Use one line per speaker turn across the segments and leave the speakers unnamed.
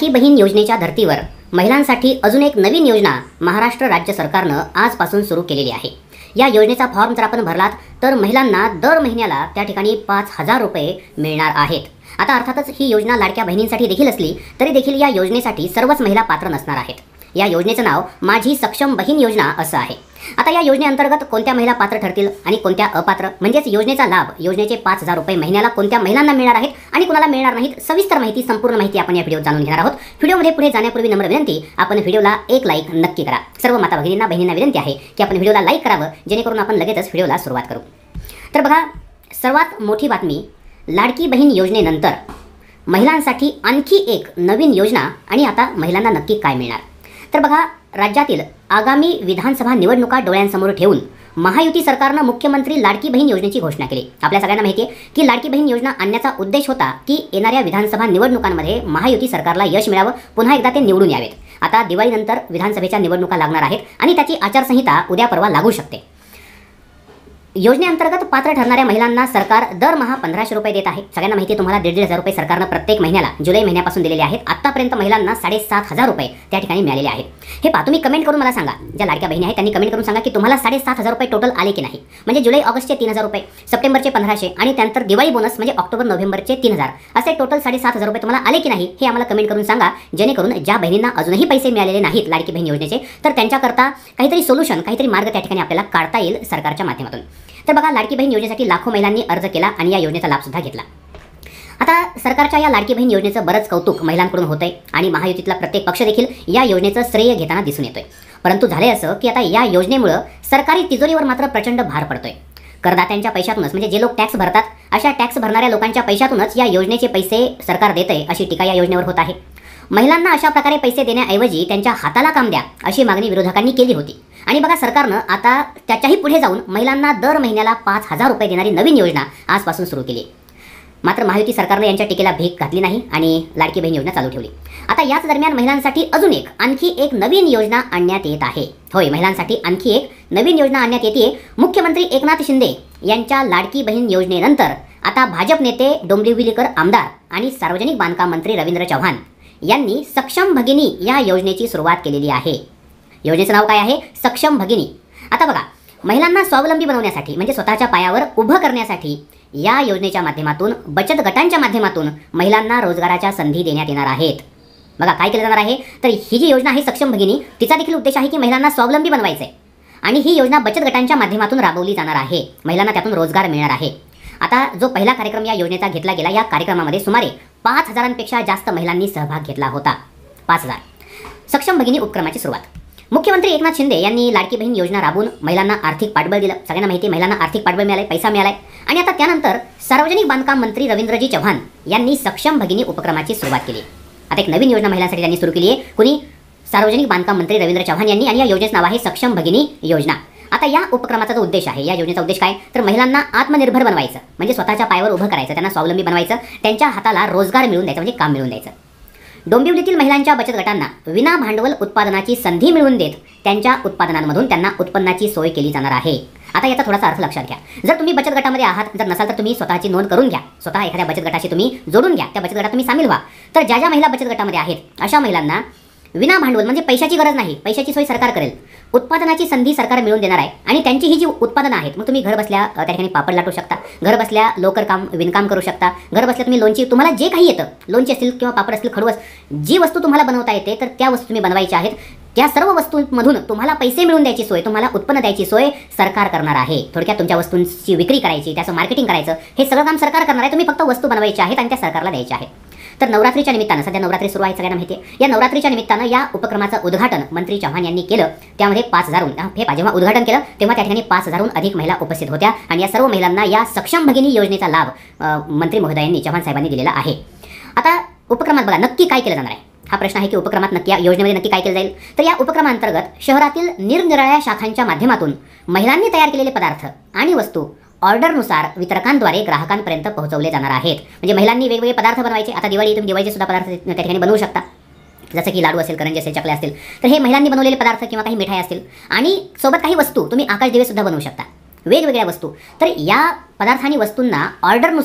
लाडकी बहीण योजनेच्या धर्तीवर महिलांसाठी अजून एक नवीन योजना महाराष्ट्र राज्य सरकारनं आजपासून सुरू केलेली आहे। या योजनेचा फॉर्म जर आपण भरलात तर महिलांना दर महिन्याला त्या ठिकाणी 5,000 रुपये मिळणार आहेत। आता अर्थातच ही योजना लाडक्या बहिणींसाठी देखील असली तरी देखील या योजनेसाठी सर्वच महिला पात्र नसणार आहेत। या योजनेचं नाव माझी सक्षम बहीण योजना असं आहे। आता या योजनेअंतर्गत कोणत्या महिला पात्र ठरतील आणि कोणत्या अपात्र, म्हणजेच योजनेचा लाभ, योजनेचे 5,000 रुपये महिन्याला कोणत्या महिलांना मिळणार आहेत आणि कोणाला मिळणार नाहीत, सविस्तर माहिती, संपूर्ण माहिती आपण या व्हिडिओत जाणून घेणार आहोत। व्हिडिओमध्ये पुढे जाण्यापूर्वी नम्र विनंती, आपण व्हिडिओला एक लाईक नक्की करा। सर्व माता भगिनींना बहिणींना विनंती आहे की आपण व्हिडिओला लाईक करावं, जेणेकरून आपण लगेचच व्हिडिओला सुरुवात करू। तर बघा, सर्वात मोठी बातमी, लाडकी बहीण योजनेनंतर महिलांसाठी आणखी एक नवीन योजना। आणि आता महिलांना नक्की काय मिळणार? तर बघा, राज्यातील आगामी विधानसभा निवडणुका डोळ्यांसमोर ठेवून महायुती सरकारनं मुख्यमंत्री लाडकी बहीण योजनेची घोषणा केली। आपल्या सगळ्यांना माहिती आहे की लाडकी बहीण योजना आणण्याचा उद्देश होता की येणाऱ्या विधानसभा निवडणुकांमध्ये महायुती सरकारला यश मिळावं, पुन्हा एकदा ते निवडून यावेत। आता दिवाळीनंतर विधानसभेच्या निवडणुका लागणार आहेत आणि त्याची आचारसंहिता उद्या परवा लागू शकते। योजनेअंतर्गत पात्र ठरणाऱ्या महिलांना सरकार दरमहा 1,500 रुपये देत आहे। सगळ्यांना माहिती आहे तुम्हाला 1,500 रुपये सरकारनं प्रत्येक महिन्याला जुलै महिन्यापासून दिलेले आहेत। आतापर्यंत महिलांना 7,500 रुपये त्या ठिकाणी मिळालेले आहेत। हे पहा, तुम्ही कमेंट करून मला सांगा, ज्या लाडक्या बहिणी आहेत त्यांनी कमेंट करून सांगा की तुम्हाला 7,500 रुपये टोटल आले की नाही। म्हणजे जुलै ऑगस्टचे 3,000 रुपये, सप्टेंबरचे 1,500 आणि त्यानंतर दिवाळी बोनस म्हणजे ऑक्टोबर नोव्हेंबरचे 3,000, असे टोटल 7,500 रुपये तुम्हाला आले की नाही हे आम्हाला कमेंट करून सांगा, जेणेकरून ज्या बहिणींना अजूनही पैसे मिळालेले नाहीत लाडकी बहीण योजनेचे, तर त्यांच्याकरता काहीतरी सोल्युशन, काहीतरी मार्ग त्या ठिकाणी आपल्याला काढता येईल सरकारच्या माध्यमातून। तर बघा, लाडकी बहीण योजनेसाठी लाखो महिलांनी अर्ज केला आणि या योजनेचा लाभ सुद्धा घेतला। आता सरकारच्या या लाडकी बहीण योजनेचं बरंच कौतुक महिलांकडून होतंय आणि महायुतीतला प्रत्येक पक्ष देखील या योजनेचं श्रेय घेताना दिसून येतोय। परंतु झाले असं की आता या योजनेमुळे सरकारी तिजोरीवर मात्र प्रचंड भार पडतोय। करदात्यांच्या पैशातूनच, म्हणजे जे लोक टॅक्स भरतात अशा टॅक्स भरणाऱ्या लोकांच्या पैशातूनच या योजनेचे पैसे सरकार देतंय, अशी टीका या योजनेवर होत आहे। महिलांना अशा प्रकारे पैसे देण्याऐवजी त्यांच्या हाताला काम द्या, अशी मागणी विरोधकांनी केली होती। आणि बघा, सरकारनं आता त्याच्याही पुढे जाऊन महिलांना दर महिन्याला 5,000 रुपये देणारी नवीन योजना आजपासून सुरू केली। मात्र महायुती सरकारनं यांच्या टीकेला भीक घातली नाही आणि लाडकी बहीण योजना चालू ठेवली। आता याच दरम्यान महिलांसाठी अजून आणखी एक नवीन योजना आणण्यात येत आहे। होय, महिलांसाठी आणखी एक नवीन योजना आणण्यात येते। मुख्यमंत्री एकनाथ शिंदे यांच्या लाडकी बहीण योजनेनंतर आता भाजप नेते डोंबिवलीकर आमदार आणि सार्वजनिक बांधकाम मंत्री रवींद्र चव्हाण यांनी सक्षम भगिनी या योजनेची सुरुवात केलेली आहे। योजनेचं नाव काय आहे? सक्षम भगिनी। आता बघा, महिलांना स्वावलंबी बनवण्यासाठी, म्हणजे स्वतःच्या पायावर उभं करण्यासाठी या योजनेच्या माध्यमातून, बचत गटांच्या माध्यमातून महिलांना रोजगाराच्या संधी देण्यात येणार आहेत। बघा, काय केलं जाणार आहे? तर ही जी योजना आहे सक्षम भगिनी, तिचा देखील उद्देश आहे की महिलांना स्वावलंबी बनवायचं आहे आणि ही योजना बचत गटांच्या माध्यमातून राबवली जाणार आहे। महिलांना त्यातून रोजगार मिळणार आहे। आता जो पहिला कार्यक्रम या योजनेचा घेतला गेला, या कार्यक्रमामध्ये सुमारे 5,000पेक्षा जास्त महिलांनी सहभाग घेतला होता। 5,000। सक्षम भगिनी उपक्रमाची सुरुवात मुख्यमंत्री एकनाथ शिंदे यांनी लाडकी बहीण योजना राबवून महिलांना आर्थिक पाठबळ दिलं। सगळ्यांना माहिती आहे महिलांना आर्थिक पाठबळ मिळालंय, पैसा मिळालाय। आणि आता त्यानंतर सार्वजनिक बांधकाम मंत्री रवींद्रजी चव्हाण यांनी सक्षम भगिनी उपक्रमाची सुरुवात केली। आता एक नवीन योजना महिलांसाठी त्यांनी सुरू केली आहे। कुणी? सार्वजनिक बांधकाम मंत्री रवींद्र चव्हाण यांनी, आणि या योजनेचं नाव आहे सक्षम भगिनी योजना। आता या उपक्रमाचा जो उद्देश आहे, या योजनेचा उद्देश काय? तर महिलांना आत्मनिर्भर बनवायचं, म्हणजे स्वतःच्या पायावर उभं करायचं, त्यांना स्वावलंबी बनवायचं, त्यांच्या हाताला रोजगार मिळवून द्यायचा, म्हणजे काम मिळवून द्यायचं। डोंबिवलीतील महिलांच्या बचत गटांना विना भांडवल उत्पादनाची संधी मिळवून देत त्यांच्या उत्पादनांमधून त्यांना उत्पन्नाची सोय केली जाणार आहे। आता याचा थोडासा अर्थ लक्षात घ्या। जर तुम्ही बचत गटामध्ये आहात, जर नसाल तर तुम्ही स्वतःची नोंद करून घ्या, स्वतः एखाद्या बचत गटाशी तुम्ही जोडून घ्या, त्या बचत गटात तुम्ही सामील व्हा। तर ज्या ज्या महिला बचत गटामध्ये आहेत अशा महिलांना विना भांडवल, म्हणजे पैशाची गरज नाही, पैशाची सोय सरकार करेल, उत्पादनाची संधी सरकार मिळवून देणार आहे। आणि त्यांची ही जी उत्पादनं आहेत, मग तुम्ही घर बसल्या त्या ठिकाणी पापड लाटू शकता, घर बसल्या लोकर काम, विणकाम करू शकता, घर बसल्या तुम्ही लोणची, तुम्हाला जे काही येतं, लोणची असतील किंवा पापड असतील, खडवस, जी वस्तू तुम्हाला बनवता येते तर त्या वस्तू तुम्ही बनवायच्या आहेत। त्या सर्व वस्तूंमधून तुम्हाला पैसे मिळवून द्यायची सोय, तुम्हाला उत्पन्न द्यायची सोय सरकार करणार आहे। थोडक्यात तुमच्या वस्तूंची विक्री करायची, त्याचं मार्केटिंग करायचं, हे सगळं काम सरकार करणार आहे। तुम्ही फक्त वस्तू बनवायच्या आहेत आणि त्या सरकारला द्यायच्या आहेत। तर नवरात्रीच्या निमित्तानं, सध्या नवरात्री सुरू आहे, सगळ्यांना माहिती आहे, या नवरात्रीच्या निमित्तानं या उपक्रमाचं उद्घाटन मंत्री चव्हाण यांनी केलं। त्यामध्ये 5,000हून, हे जेव्हा उद्घाटन केलं तेव्हा त्या ठिकाणी 5,000हून अधिक महिला उपस्थित होत्या आणि या सर्व महिलांना या सक्षम भगिनी योजनेचा लाभ मंत्री महोदयांनी, चव्हाण साहेबांनी दिलेला आहे। आता उपक्रमात बघा नक्की काय केलं जाणार आहे, हा प्रश्न आहे की उपक्रमात नक्की, या योजनेमध्ये नक्की काय केलं जाईल? तर या उपक्रमांतर्गत शहरातील निरनिराळ्या शाखांच्या माध्यमातून महिलांनी तयार केलेले पदार्थ आणि वस्तू ऑर्डरनुसार वितरकांद्वारे ग्राहकांपर्यंत पोहोचवले जाणार आहेत। म्हणजे महिलांनी वेगवेगळे पदार्थ बनवायचे। आता तुम्ही दिवाळीचे सुद्धा पदार्थ त्या ठिकाणी बनवू शकता, जसं की लाडू असेल, करंजी असेल, चकल्या असतील, तर हे महिलांनी बनवलेले पदार्थ किंवा काही मिठाई असतील, आणि सोबत काही वस्तू तुम्ही आकाशदिवे सुद्धा बनवू शकता, वेगवेगळ्या वस्तू। तर या पदार्थ आणि वस्तूंना ऑर्डरनुसार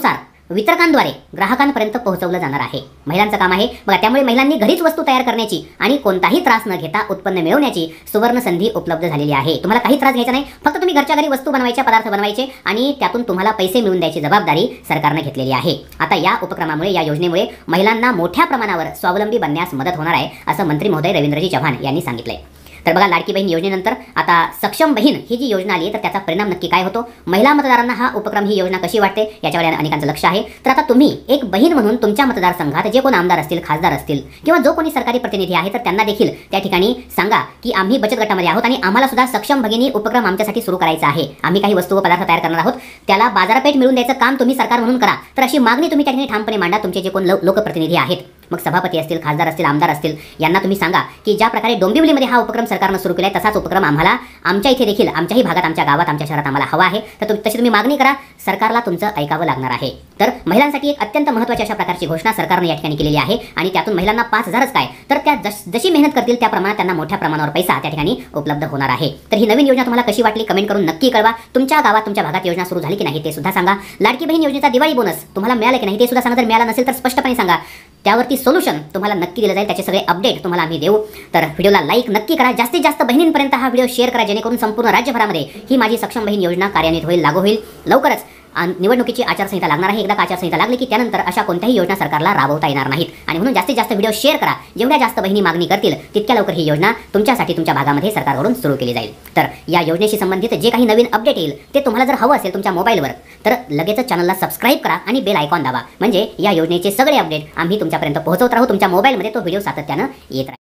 वितरकांद्वारे ग्राहकांपर्यंत पोहोचवलं जाणार आहे. महिलांचं काम आहे बघा. त्यामुळे महिलांनी घरीच वस्तू तयार करण्याची आणि कोणताही त्रास न घेता उत्पन्न मिळवण्याची सुवर्ण संधी उपलब्ध झालेली आहे. तुम्हाला काही त्रास घ्यायचा नाही, फक्त तुम्ही घरच्या घरी वस्तू बनवायच्या, पदार्थ बनवायचे आणि त्यातून तुम्हाला पैसे मिळवून द्यायची जबाबदारी सरकारने घेतलेली आहे. आता या उपक्रमामुळे, या योजनेमुळे महिलांना मोठ्या प्रमाणावर स्वावलंबी बनण्यास मदत होणार आहे, असं मंत्री महोदय रवींद्रजी चव्हाण यांनी सांगितलंय. तर बघा, लाडकी बहीण योजनेनंतर आता सक्षम बहीण ही जी योजना आली आहे, तर त्याचा परिणाम नक्की काय होतो, महिला मतदारांना हा उपक्रम, ही योजना कशी वाटते, याच्यावर अनेकांचं लक्ष आहे. तर आता तुम्ही एक बहीण म्हणून तुमच्या मतदारसंघात जे कोण आमदार असतील, खासदार असतील किंवा जो कोणी सरकारी प्रतिनिधी आहे, तर त्यांना देखील त्या ठिकाणी सांगा की आम्ही बचत गटामध्ये आहोत आणि आम्हाला सुद्धा सक्षम भगिनी उपक्रम आमच्यासाठी सुरू करायचा आहे. आम्ही काही वस्तू व पदार्थ तयार करणार आहोत, त्याला बाजारपेठ मिळवून द्यायचं काम तुम्ही सरकार म्हणून करा. तर अशी मागणी तुम्ही त्या ठिकाणी ठामपणे मांडा. तुमचे जे कोण लोकप्रतिनिधी आहेत, मग सभापती असतील, खासदार असतील, आमदार असतील, यांना तुम्ही सांगा की ज्या प्रकारे डोंबिवलीमध्ये हा उपक्रम सरकारनं सुरू केलाय, तसाच उपक्रम आम्हाला आमच्या इथे देखील, आमच्याही भागात, आमच्या गावात, आमच्या शहरात आम्हाला हवा आहे. तर तशी तुम्ही मागणी करा. सरकारला तुमचं ऐकावं लागणार आहे. तर महिलांसाठी एक अत्यंत महत्त्वाची अशा प्रकारची घोषणा सरकारने या ठिकाणी केलेली आहे आणि त्यातून महिलांना 5,000च काय, तर त्या जशी मेहनत करतील त्या प्रमाणात त्यांना मोठ्या प्रमाणावर पैसा त्या ठिकाणी उपलब्ध होणार आहे. तर ही नवीन योजना तुम्हाला कशी वाटली कमेंट करून नक्की कळवा. तुमच्या गावात, तुमच्या भागात योजना सुरू झाली की नाही ते सुद्धा सांगा. लाडकी बहीण योजनेचा दिवाळी बोनस तुम्हाला मिळाला की नाही ते सुद्धा सांगा. जर मिळाला नसेल तर स्पष्टपणे सांगा. त्यावरती सोल्युशन तुम्हाला नक्की दिलं जाईल. त्याचे सगळे अपडेट तुम्हाला आम्ही देऊ. तर व्हिडिओला लाईक नक्की करा. जास्तीत जास्त बहिणींपर्यंत हा व्हिडिओ शेअर करा, जेणेकरून संपूर्ण राज्यभरामध्ये ही माझी सक्षम बहीण योजना कार्यान्वित होईल, लागू होईल. लवकरच निवडणुकीची आचारसंहिता लागणार आहे. एकदा का आचारसंहिता लागली की त्यानंतर अशा कोणत्याही योजना सरकारला राबवता येणार नाहीत आणि म्हणून जास्तीत जास्त व्हिडिओ शेअर करा. जेवढ्या जास्त बहिणी मागणी करतील तितक्या लवकर ही योजना तुमच्यासाठी तुमच्या भागामध्ये सरकारकडून सुरू केली जाईल. तर या योजनेशी संबंधित जे काही नवीन अपडेट येईल ते तुम्हाला जर हवं असेल तुमच्या मोबाईलवर, तर लगेच चॅनलला सबस्क्राईब करा आणि बेल आयकॉन दाबा. म्हणजे या योजनेचे सगळे अपडेट आम्ही तुमच्यापर्यंत पोहोचवत राहू. तुमच्या मोबाईलमध्ये तो व्हिडिओ सातत्यानं येत राहील.